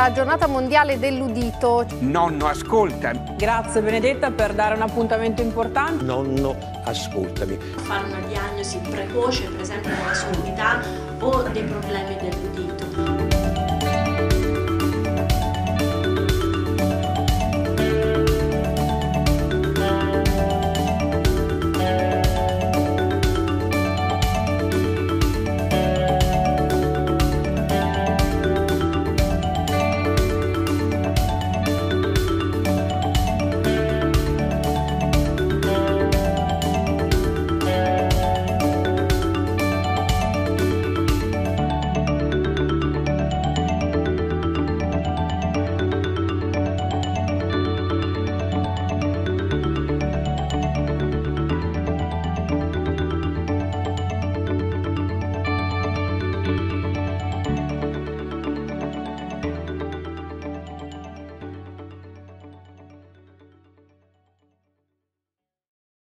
la giornata mondiale dell'udito. Nonno Ascoltami. Grazie Benedetta per dare un appuntamento importante. Nonno Ascoltami. Fare una diagnosi precoce, per esempio della sordità o dei problemi dell'udito.